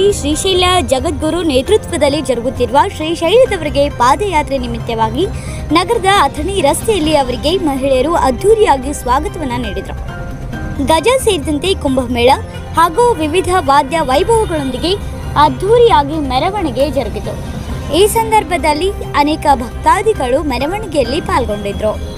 ಶ್ರೀಶೈಲ ಜಗದ್ಗುರು ನೇತೃತ್ವದಲ್ಲಿ ಜರುಗುತ್ತಿರುವ ಶ್ರೀಶೈಲದವರೆಗೆ ಪಾದಯಾತ್ರೆ ನಿಮಿತ್ತವಾಗಿ ನಗರದ ಅಥಣಿ ರಸ್ತೆಯಲ್ಲಿ ಅವರಿಗೆ ಮಹಿಳೆಯರು ಅದ್ದೂರಿಯಾಗಿ ಸ್ವಾಗತವನ್ನು ನೀಡಿದರು. ಗಜ ಸೇರಿದಂತೆ ಕುಂಭಮೇಳ ಹಾಗೂ ವಿವಿಧ ವಾದ್ಯ ವೈಭವಗಳೊಂದಿಗೆ ಅದ್ದೂರಿಯಾಗಿ ಮೆರವಣಿಗೆ ಜರುಗಿತು. ಈ ಸಂದರ್ಭದಲ್ಲಿ ಅನೇಕ ಭಕ್ತಾದಿಗಳು ಮೆರವಣಿಗೆಯಲ್ಲಿ ಪಾಲ್ಗೊಂಡಿದ್ದರು.